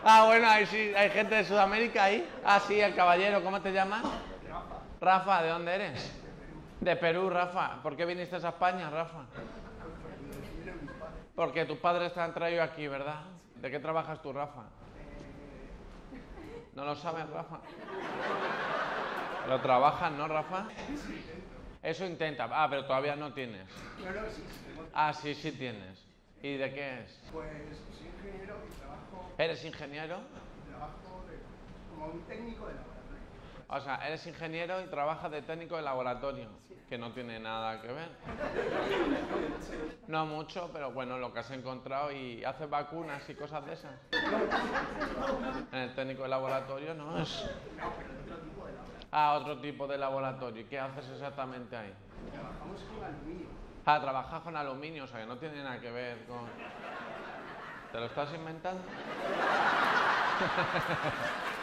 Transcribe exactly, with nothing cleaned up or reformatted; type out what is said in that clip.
Ah, bueno, ahí sí, hay gente de Sudamérica ahí. Ah, sí, el caballero, ¿cómo te llamas? Rafa. Rafa, ¿de dónde eres? De Perú, Rafa. ¿Por qué viniste a España, Rafa? Porque tus padres te han traído aquí, ¿verdad? ¿De qué trabajas tú, Rafa? ¿No lo sabes, Rafa? ¿Lo trabajas, no, Rafa? Eso intenta. Ah, pero todavía no tienes. No, no, sí, sí. Ah, sí, sí tienes. ¿Y de qué es? Pues soy ingeniero y trabajo, ¿Eres ingeniero? trabajo de, como un técnico de laboratorio. O sea, eres ingeniero y trabajas de técnico de laboratorio, que no tiene nada que ver. No mucho, pero bueno, lo que has encontrado. ¿Y haces vacunas y cosas de esas? En el técnico de laboratorio no es... Ah, otro tipo de laboratorio. ¿Y qué haces exactamente ahí? Trabajamos con aluminio. Ah, trabajas con aluminio, o sea, que no tiene nada que ver con... ¿Te lo estás inventando?